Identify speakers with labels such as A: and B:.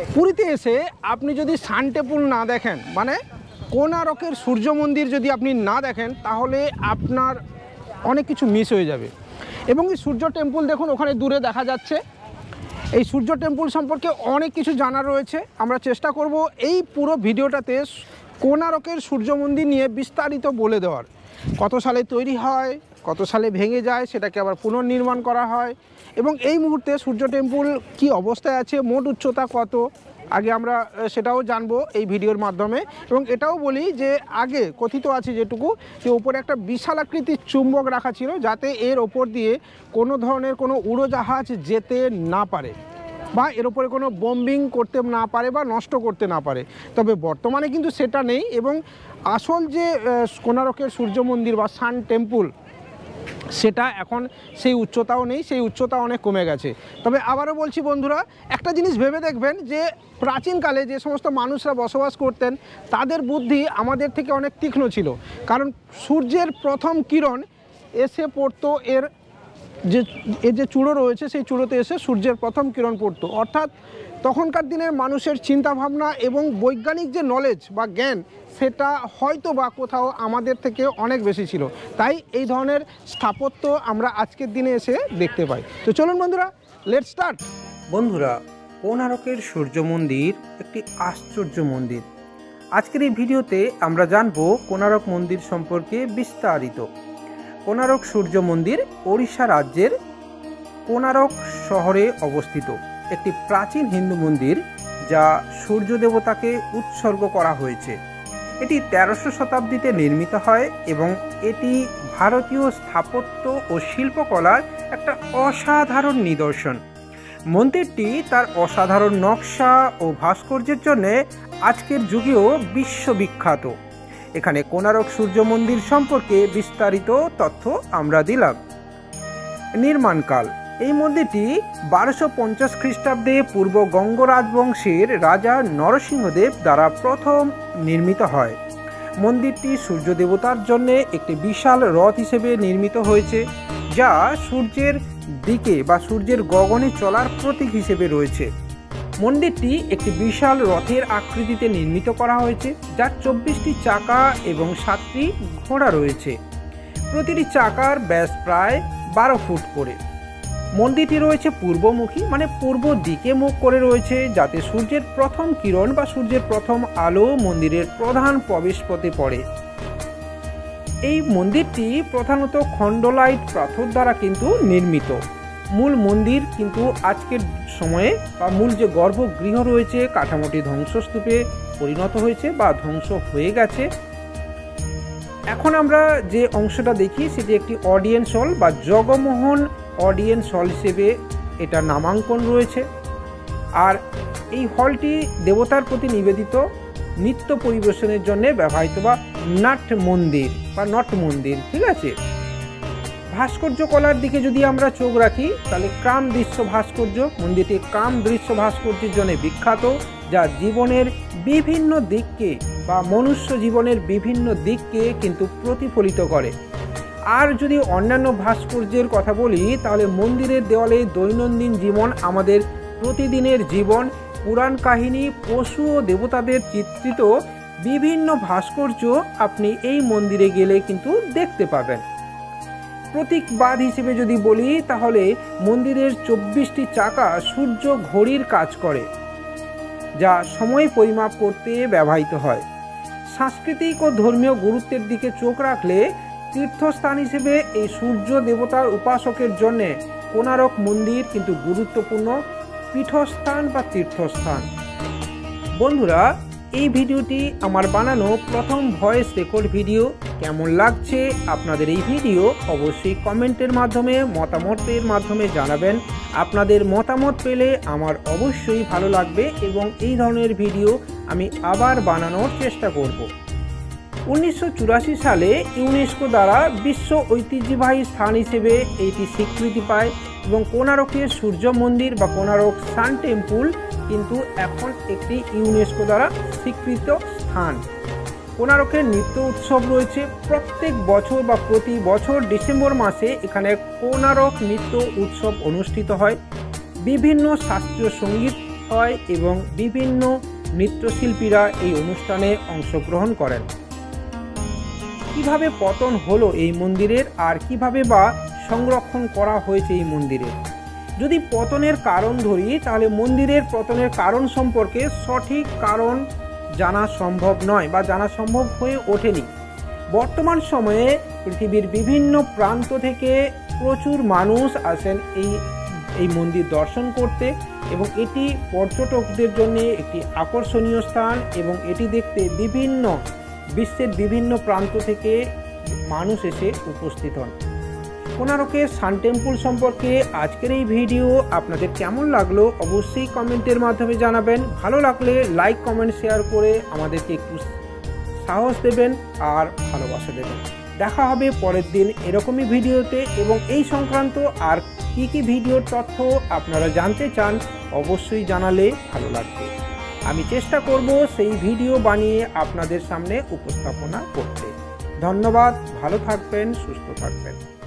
A: পুরীতে এসে আপনি যদি সান টেম্পল না দেখেন, মানে কোণারকের সূর্য মন্দির যদি আপনি না দেখেন, তাহলে আপনার অনেক কিছু মিস হয়ে যাবে। এবং এই সূর্য টেম্পল দেখুন, ওখানে দূরে দেখা যাচ্ছে। এই সূর্য টেম্পল সম্পর্কে অনেক কিছু জানার রয়েছে। আমরা চেষ্টা করব এই পুরো ভিডিওটাতে কোণারকের সূর্য মন্দির নিয়ে বিস্তারিত বলে দেওয়ার। কত সালে তৈরি হয়, কত সালে ভেঙে যায়, সেটাকে আবার পুনর্নির্মাণ করা হয়, এবং এই মুহূর্তে সূর্য টেম্পল কি অবস্থায় আছে, মোট উচ্চতা কত, আগে আমরা সেটাও জানবো এই ভিডিওর মাধ্যমে। এবং এটাও বলি যে আগে কথিত আছে যেটুকু, যে ওপরে একটা বিশাল আকৃতির চুম্বক রাখা ছিল, যাতে এর ওপর দিয়ে কোনো ধরনের কোনো উড়োজাহাজ যেতে না পারে, বা এর উপরে কোনো বম্বিং করতে না পারে বা নষ্ট করতে না পারে। তবে বর্তমানে কিন্তু সেটা নেই, এবং আসল যে কোণারকের সূর্য মন্দির বা সান টেম্পল, সেটা এখন সেই উচ্চতাও নেই, সেই উচ্চতা অনেক কমে গেছে। তবে আবারও বলছি বন্ধুরা, একটা জিনিস ভেবে দেখবেন যে প্রাচীনকালে যে সমস্ত মানুষরা বসবাস করতেন, তাদের বুদ্ধি আমাদের থেকে অনেক তীক্ষ্ণ ছিল। কারণ সূর্যের প্রথম কিরণ এসে পড়তো এর যে চূড়ো রয়েছে, সেই চূড়োতে এসে সূর্যের প্রথম কিরণ পড়তো। অর্থাৎ তখনকার দিনের মানুষের চিন্তাভাবনা এবং বৈজ্ঞানিক যে নলেজ বা জ্ঞান, সেটা হয়তো বা কোথাও আমাদের থেকে অনেক বেশি ছিল। তাই এই ধরনের স্থাপত্য আমরা আজকের দিনে এসে দেখতে পাই। তো চলুন বন্ধুরা, লেটস স্টার্ট।
B: বন্ধুরা, কোণারকের সূর্য মন্দির একটি আশ্চর্য মন্দির। আজকের এই ভিডিওতে আমরা জানব কোণারক মন্দির সম্পর্কে বিস্তারিত। কোণারক সূর্য মন্দির ওড়িশা রাজ্যের কোণারক শহরে অবস্থিত একটি প্রাচীন হিন্দু মন্দির, যা সূর্য দেবতাকে উৎসর্গ করা হয়েছে। এটি 1300 শতাব্দীতে নির্মিত হয় এবং এটি ভারতীয় স্থাপত্য ও শিল্পকলার একটা অসাধারণ নিদর্শন। মন্দিরটি তার অসাধারণ নকশা ও ভাস্কর্যের জন্য আজকের যুগেও বিশ্ববিখ্যাত। এখানে কোণারক সূর্য মন্দির সম্পর্কে বিস্তারিত তথ্য আমরা দিলাম। নির্মাণকাল: এই মন্দিরটি 1250 খ্রিস্টাব্দে পূর্ব গঙ্গ রাজবংশের রাজা নরসিংহদেব দ্বারা প্রথম নির্মিত হয়। মন্দিরটি সূর্য দেবতার জন্য একটি বিশাল রথ হিসেবে নির্মিত হয়েছে, যা সূর্যের দিকে বা সূর্যের গগনে চলার প্রতীক হিসেবে রয়েছে। মন্দিরটি একটি বিশাল রথের আকৃতিতে নির্মিত করা হয়েছে, যার 24টি চাকা এবং 7টি ঘোড়া রয়েছে। প্রতিটি চাকার ব্যাস প্রায় 12 ফুট করে। মন্দিরটি রয়েছে পূর্বমুখী, মানে পূর্ব দিকে মুখ করে রয়েছে, যাতে সূর্যের প্রথম কিরণ বা সূর্যের প্রথম আলো মন্দিরের প্রধান প্রবেশপথে পড়ে। এই মন্দিরটি প্রধানত খন্ডলাইট পাথর দ্বারা কিন্তু নির্মিত। মূল মন্দির কিন্তু আজকের সময়ে বা মূল যে গর্ভগৃহ রয়েছে, কাঠামোটি ধ্বংসস্তূপে পরিণত হয়েছে বা ধ্বংস হয়ে গেছে। এখন আমরা যে অংশটা দেখি, সেটি একটি অডিয়েন্স হল বা জগমোহন অডিয়েন্স হল হিসেবে এটা নামাঙ্কন রয়েছে। আর এই হলটি দেবতার প্রতি নিবেদিত নৃত্য পরিবেশনের জন্য ব্যবহৃত বা নাট মন্দির বা নট মন্দির, ঠিক আছে। ভাস্কর্য কলার দিকে যদি আমরা চোখ রাখি, তাহলে কাম দৃশ্য ভাস্কর্য। মন্দিরটি কাম দৃশ্য ভাস্কর্যের জন্য বিখ্যাত, যা জীবনের বিভিন্ন দিককে বা মনুষ্য জীবনের বিভিন্ন দিককে কিন্তু প্রতিফলিত করে। আর যদি অন্যান্য ভাস্কর্যের কথা বলি, তাহলে মন্দিরের দেওয়ালে দৈনন্দিন জীবন, আমাদের প্রতিদিনের জীবন, পুরাণ কাহিনী, পশু ও দেবতাদের চিত্রিত বিভিন্ন ভাস্কর্য আপনি এই মন্দিরে গেলে কিন্তু দেখতে পাবেন। প্রতীকবাদ হিসেবে যদি বলি, তাহলে মন্দিরের 24টি চাকা সূর্য ঘড়ির কাজ করে, যা সময় পরিমাপ করতে ব্যবহৃত হয়। সাংস্কৃতিক ও ধর্মীয় গুরুত্বের দিকে চোখ রাখলে, তীর্থস্থান হিসেবে এই সূর্য দেবতার উপাসকের জন্য কোণারক মন্দির কিন্তু গুরুত্বপূর্ণ পীঠস্থান বা তীর্থস্থান। বন্ধুরা, এই ভিডিওটি আমার বানানো প্রথম ভয়েস রেকর্ড ভিডিও। কেমন লাগছে আপনাদের এই ভিডিও অবশ্যই কমেন্টের মাধ্যমে, মতামতের মাধ্যমে জানাবেন। আপনাদের মতামত পেলে আমার অবশ্যই ভালো লাগবে এবং এই ধরনের ভিডিও আমি আবার বানানোর চেষ্টা করব। 1984 সালে ইউনেস্কো দ্বারা বিশ্ব ঐতিহ্যবাহী স্থান হিসেবে এটি স্বীকৃতি পায় এবং কোণারকের সূর্য মন্দির বা কোণারক সান টেম্পল কিন্তু এখন একটি ইউনেস্কো দ্বারা স্বীকৃত স্থান। কোণারকের নৃত্য উৎসব রয়েছে প্রত্যেক বছর বা প্রতি বছর ডিসেম্বর মাসে এখানে কোণারক নৃত্য উৎসব অনুষ্ঠিত হয়। বিভিন্ন শাস্ত্রীয় সঙ্গীত হয় এবং বিভিন্ন নৃত্যশিল্পীরা এই অনুষ্ঠানে অংশগ্রহণ করেন। কিভাবে পতন হলো এই মন্দিরের আর কিভাবে বা সংরক্ষণ করা হয়েছে এই মন্দিরের? যদি পতনের কারণ ধরি তাহলে মন্দিরের পতনের কারণ সম্পর্কে সঠিক কারণ জানা সম্ভব নয় বা জানা সম্ভব হয়ে ওঠেনি। বর্তমান সময়ে পৃথিবীর বিভিন্ন প্রান্ত থেকে প্রচুর মানুষ আসেন এই মন্দির দর্শন করতে এবং এটি পর্যটকদের জন্য একটি আকর্ষণীয় স্থান এবং এটি দেখতে বিশ্বের বিভিন্ন প্রান্ত থেকে মানুষ এসে উপস্থিত হন। কোণারকের সান টেম্পল সম্পর্কে আজকের এই ভিডিও আপনাদের কেমন লাগলো অবশ্যই কমেন্টের মাধ্যমে জানাবেন। ভালো লাগলে লাইক কমেন্ট শেয়ার করে আমাদেরকে একটু সাহস দেবেন আর ভালোবাসা দেবেন। দেখা হবে পরের দিন এরকমই ভিডিওতে এবং এই সংক্রান্ত আর কি ভিডিওর তথ্য আপনারা জানতে চান অবশ্যই জানালে ভালো লাগবে। আমি চেষ্টা করব সেই ভিডিও বানিয়ে আপনাদের সামনে উপস্থাপনা করতে। ধন্যবাদ, ভালো থাকবেন, সুস্থ থাকবেন।